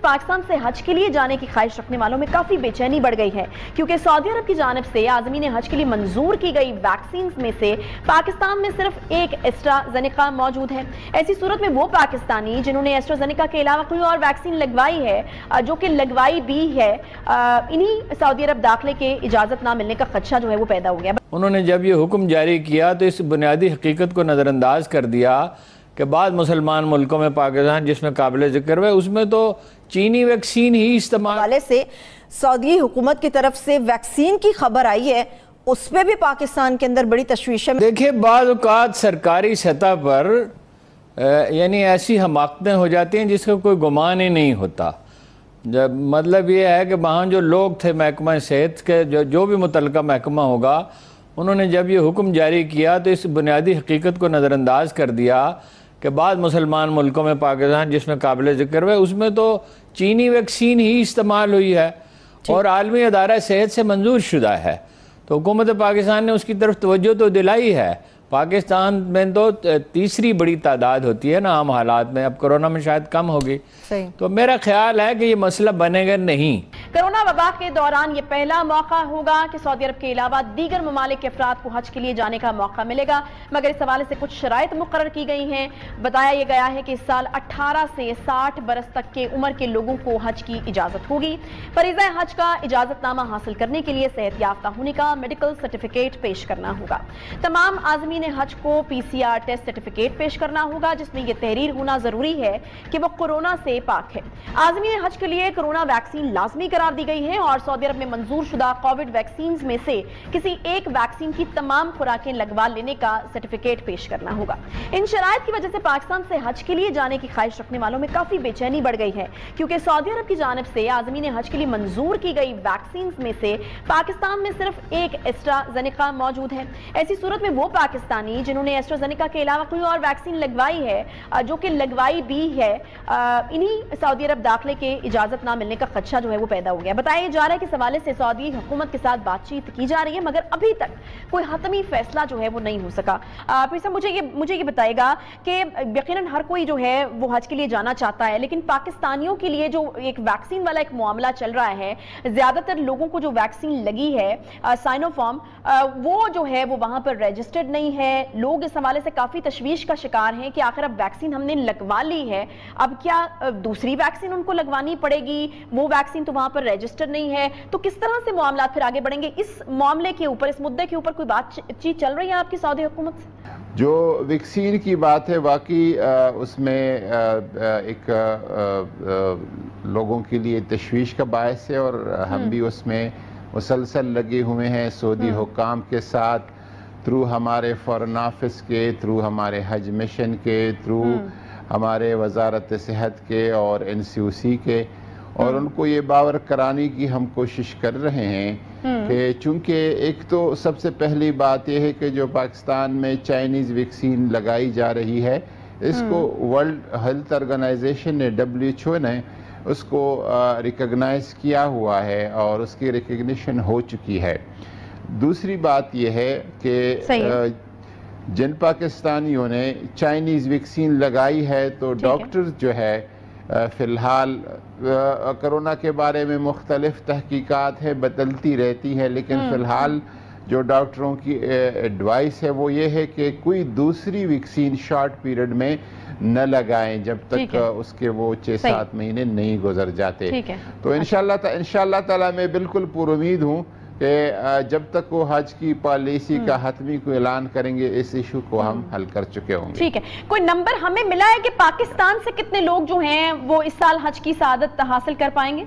پاکستان سے حج کے لیے جانے کی خواہش رکھنے والوں میں کافی بے چینی بڑھ گئی ہے، کیونکہ سعودی عرب کی جانب سے عازمین حج کے لیے منظور کی گئی ویکسینز میں سے پاکستان میں صرف ایک ایسٹرازینیکا موجود ہے۔ ایسی صورت میں وہ پاکستانی جنہوں نے ایسٹرازینیکا کے علاوہ کوئی اور ویکسین لگوائی ہے، جو کہ لگوائی بھی ہے، انہی سعودی عرب داخلے کے اجازت نہ ملنے کا خدشہ جو ہے وہ پیدا ہو گیا۔ انہوں نے جب یہ حکم جاری کیا تو اس بنیادی حقیقت کو نظر انداز کر دیا کہ بعض مسلمان ملکوں میں پاکستان جس میں قابل ذکر ہے اس میں تو چینی ویکسین ہی استعمال حوالے سے سعودی حکومت کی طرف سے ویکسین کی خبر آئی ہے، اس پہ بھی پاکستان کے اندر بڑی تشویش ہے۔ دیکھیں بعض اوقات سرکاری سطح پر یعنی ایسی حماقتیں ہو جاتی ہیں جس کا کوئی گمان ہی نہیں ہوتا۔ جب مطلب یہ ہے کہ وہاں جو لوگ تھے محکمہ صحت کے جو بھی متعلقہ محکمہ ہوگا، انہوں نے جب یہ حکم جاری کیا تو اس بنیادی حقیقت کو نظر انداز کر دیا کہ بعض مسلمان ملکوں میں پاکستان جس میں قابل ذکر ہے اس میں تو چینی ویکسین ہی استعمال ہوئی ہے اور عالمی ادارہ صحت سے منظور شدہ ہے، تو حکومت پاکستان نے اس کی طرف توجہ تو دلائی ہے۔ پاکستان میں تو تیسری بڑی تعداد ہوتی ہے نا عام حالات میں، اب کرونا میں شاید کم ہوگی، تو میرا خیال ہے کہ یہ مسئلہ بنے گا نہیں۔ کرونا وبا کے دوران یہ پہلا موقع ہوگا کہ سعودی عرب کے علاوہ دیگر ممالک کے افراد کو حج کے لیے جانے کا موقع ملے گا، مگر اس حوالے سے کچھ شرائط مقرر کی گئی ہیں۔ بتایا یہ گیا ہے کہ اس سال 18 سے 60 برس تک کے عمر کے لوگوں کو حج کی اجازت ہوگی۔ فریضہ حج کا اجازت نامہ حاصل کرنے کے لیے صحت یافتہ ہونے کا میڈیکل سرٹیفکیٹ پیش کرنا ہوگا۔ تمام عازمین حج کو PCR ٹیسٹ سرٹیفکیٹ پیش کرنا ہوگا، جس میں یہ تحریر ہونا ضروری ہے کہ وہ کورونا سے پاک ہے۔ عازمین حج کے لیے کورونا ویکسین لازمی قرار دی گئی ہے اور سعودی عرب میں منظور شدہ کووڈ ویکسینز میں سے کسی ایک ویکسین کی تمام خوراکیں لگوا لینے کا سرٹیفکیٹ پیش کرنا ہوگا۔ ان شرائط کی وجہ سے پاکستان سے حج کے لیے جانے کی خواہش رکھنے والوں میں کافی بے چینی بڑھ گئی ہے، کیونکہ سعودی عرب کی جانب سے عازمین حج کے لیے منظور کی گئی ویکسینز میں سے پاکستان میں صرف ایک ایسٹرازینیکا موجود ہے۔ ایسی صورت میں وہ پاکستانی جنہوں نے ایسٹرازینیکا کے علاوہ کوئی اور ویکسین لگوائی ہے، جو کہ لگوائی بھی ہے، انہی سعودی عرب داخلے کے اجازت نہ ملنے کا خدشہ جو ہے وہ پیدا ہو گیا۔ بتایا جا رہا ہے کہ اس حوالے سے سعودی حکومت کے ساتھ بات چیت کی جا رہی ہے، مگر ابھی تک کوئی حتمی فیصلہ جو ہے وہ نہیں ہو سکا۔ پھر صاحب مجھے یہ بتائے گا کہ یقیناً ہر کوئی جو ہے وہ حج کے لیے جانا چاہتا ہے، لیکن پاکستانیوں کے لیے جو ایک ویکسین والا ایک معاملہ چل رہا ہے، زیادہ تر لوگوں کو جو ویکسین لگی ہے سائنو فارم، وہ جو ہے وہ وہاں پر رجسٹرڈ نہیں ہے۔ لوگ اس حوالے سے کافی تشویش کا شکار ہیں کہ آخر اب ویکسین ہم نے لگوا لی ہے، اب کیا دوسری ویکسین ان کو لگوانی پڑے گی؟ وہ ویکسین تو وہاں پر رجسٹر نہیں ہے، تو کس طرح سے معاملات پھر آگے بڑھیں گے؟ اس معاملے کے اوپر، اس مدعے کے اوپر کوئی بات چیت چل رہی ہے آپ کی سعودی حکومت سے؟ جو ویکسین کی بات ہے واقعی اس میں ایک لوگوں کے لیے تشویش کا باعث ہے، اور ہم بھی اس میں مسلسل لگے ہوئے ہیں سعودی حکام کے ساتھ، تھرو ہمارے فارن آفس کے، تھرو ہمارے حج مشن کے، تھرو ہمارے وزارت صحت کے اور NCOC کے، اور ان کو یہ باور کرانے کی ہم کوشش کر رہے ہیں کہ چونکہ ایک تو سب سے پہلی بات یہ ہے کہ جو پاکستان میں چائنیز ویکسین لگائی جا رہی ہے، اس کو ورلڈ ہیلتھ آرگنائزیشن نے WHO نے اس کو ریکگنائز کیا ہوا ہے اور اس کی ریکگنیشن ہو چکی ہے۔ دوسری بات یہ ہے کہ جن پاکستانیوں نے چائنیز ویکسین لگائی ہے تو ڈاکٹرز جو ہے فی الحال کرونا کے بارے میں مختلف تحقیقات ہے، بدلتی رہتی ہے، لیکن فی الحال جو ڈاکٹروں کی ایڈوائس ہے وہ یہ ہے کہ کوئی دوسری ویکسین شارٹ پیریڈ میں نہ لگائیں جب تک اس کے وہ 6-7 مہینے نہیں گزر جاتے۔ تو انشاءاللہ تعالی میں بالکل پر امید ہوں کہ جب تک وہ حج کی پالیسی کا حتمی کو اعلان کریں گے اس ایشو کو ہم حل کر چکے ہوں گے۔ ٹھیک ہے، کوئی نمبر ہمیں ملا ہے کہ پاکستان سے کتنے لوگ جو ہیں وہ اس سال حج کی سعادت حاصل کر پائیں گے؟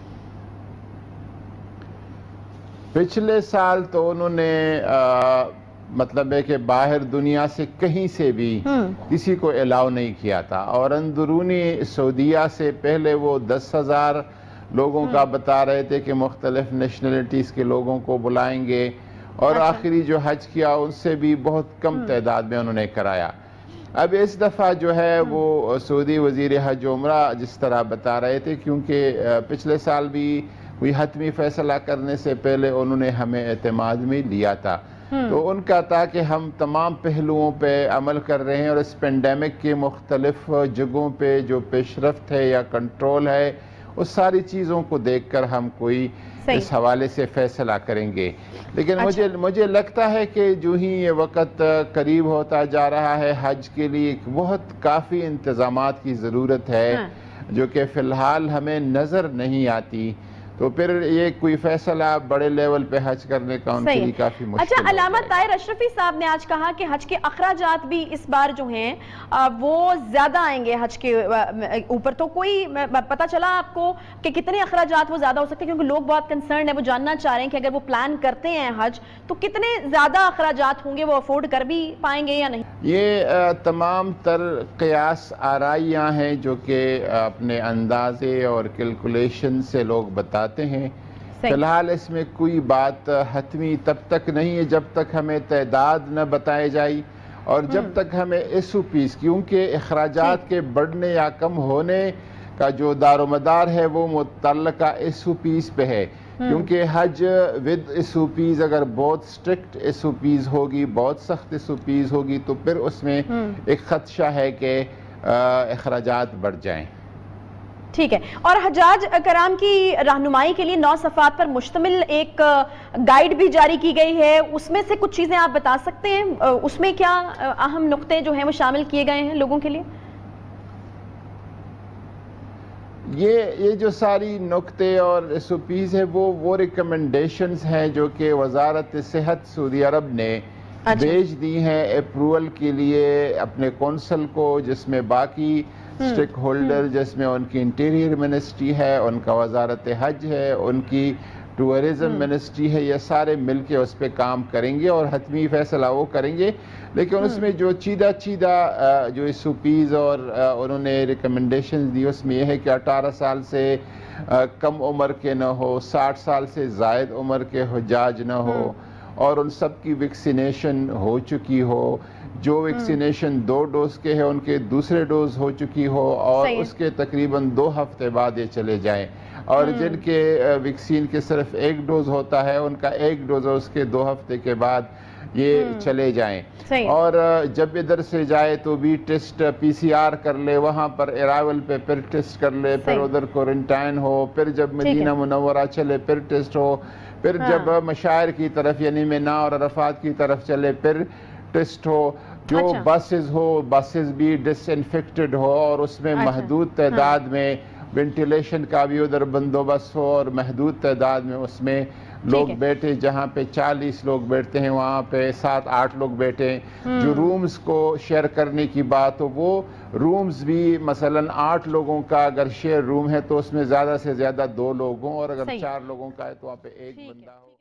پچھلے سال تو انہوں نے مطلب ہے کہ باہر دنیا سے کہیں سے بھی کسی کو الاؤ نہیں کیا تھا، اور اندرونی سعودیہ سے پہلے وہ 10,000 لوگوں کا بتا رہے تھے کہ مختلف نیشنلٹیز کے لوگوں کو بلائیں گے، اور آخری جو حج کیا ان سے بھی بہت کم تعداد میں انہوں نے کرایا۔ اب اس دفعہ جو ہے وہ سعودی وزیر حج عمرہ جس طرح بتا رہے تھے، کیونکہ پچھلے سال بھی کوئی حتمی فیصلہ کرنے سے پہلے انہوں نے ہمیں اعتماد میں لیا تھا، تو ان کا تھا کہ ہم تمام پہلوؤں پہ عمل کر رہے ہیں اور اس پینڈیمک کے مختلف جگہوں پہ جو پیش رفت ہے یا کنٹرول ہے اس ساری چیزوں کو دیکھ کر ہم کوئی اس حوالے سے فیصلہ کریں گے. لیکن مجھے لگتا ہے کہ جو ہی یہ وقت قریب ہوتا جا رہا ہے حج کے لیے بہت کافی انتظامات کی ضرورت ہے جو کہ فی الحال ہمیں نظر نہیں آتی. تو پھر یہ کوئی فیصلہ بڑے لیول پہ حج کرنے کا ان کے لیے کافی مشکل. اچھا، علامہ طاہر اشرفی صاحب نے آج کہا کہ حج کے اخراجات بھی اس بار جو ہیں وہ زیادہ آئیں گے حج کے اوپر. تو کوئی پتہ چلا آپ کو کہ کتنے اخراجات وہ زیادہ ہو سکتے ہیں؟ کیونکہ لوگ بہت کنسرن ہیں، وہ جاننا چاہ رہے ہیں کہ اگر وہ پلان کرتے ہیں حج تو کتنے زیادہ اخراجات ہوں گے، وہ افورڈ کر بھی پائیں گے یا نہیں؟ یہ تمام تر قیاس آرائیاں ہیں جو کہ اپنے اندازے اور کیلکولیشن سے لوگ بتاتے ہیں. فی الحال اس میں کوئی بات حتمی تب تک نہیں ہے جب تک ہمیں تعداد نہ بتائے جائے اور جب تک ہمیں ایس او پیز، کیونکہ اخراجات کے بڑھنے یا کم ہونے کا جو دار و مدار ہے وہ متعلقہ ایس او پیز پہ ہے. کیونکہ حج ود ایس او پیز اگر بہت سٹرکٹ ایس او پیز ہوگی، بہت سخت ایس او پیز ہوگی تو پھر اس میں ایک خدشہ ہے کہ اخراجات بڑھ جائیں. ٹھیک ہے. اور حجاج کرام کی رہنمائی کے لیے 9 صفحات پر مشتمل ایک گائیڈ بھی جاری کی گئی ہے، اس میں سے کچھ چیزیں آپ بتا سکتے ہیں؟ اس میں کیا اہم نقطے جو ہیں وہ شامل کیے گئے ہیں لوگوں کے لیے؟ یہ جو ساری نقطے اور ایس او پیز ہے وہ ریکمنڈیشنز ہیں جو کہ وزارت صحت سعودی عرب نے بھیج دی ہیں اپروول کے لیے اپنے کونسل کو، جس میں باقی سٹیک ہولڈر، جس میں ان کی انٹیریئر منسٹری ہے، ان کا وزارت حج ہے، ان کی ٹورزم منسٹری ہے، یہ سارے مل کے اس پہ کام کریں گے اور حتمی فیصلہ وہ کریں گے. لیکن اس میں جو چیدہ جو ایس او پیز اور انہوں نے ریکمنڈیشن دی اس میں یہ ہے کہ 18 سال سے کم عمر کے نہ ہو، 60 سال سے زائد عمر کے حجاج نہ ہو، اور ان سب کی ویکسینیشن ہو چکی ہو. جو ویکسینیشن 2 ڈوز کے ہیں ان کے دوسرے ڈوز ہو چکی ہو اور اس کے تقریباً 2 ہفتے بعد یہ چلے جائیں. اور جن کے ویکسین کے صرف 1 ڈوز ہوتا ہے ان کا 1 ڈوز اس کے 2 ہفتے کے بعد یہ چلے جائیں. اور جب ادھر سے جائے تو بھی ٹیسٹ پی سی آر کر لے، وہاں پر ارائیول پہ پھر ٹیسٹ کر لے، پھر ادھر کوارنٹائن ہو، پھر جب مدینہ منورہ چلے پھر ٹیسٹ ہو، پھر جب مشاعر کی طرف یعنی مینا اور عرفات کی طرف چلے پھر ٹیسٹ ہو. جو بسز بھی ڈس انفیکٹڈ ہو اور اس میں محدود تعداد میں وینٹیلیشن کا بھی ادھر بندوبست ہو اور محدود تعداد میں اس میں لوگ بیٹھے. جہاں پہ 40 لوگ بیٹھتے ہیں وہاں پہ 7-8 لوگ بیٹھے. جو رومز کو شیئر کرنے کی بات ہو وہ رومز بھی مثلاً 8 لوگوں کا اگر شیئر روم ہے تو اس میں زیادہ سے زیادہ 2 لوگ ہوں، اور اگر 4 لوگوں کا ہے تو وہاں پہ 1 بندہ ہو.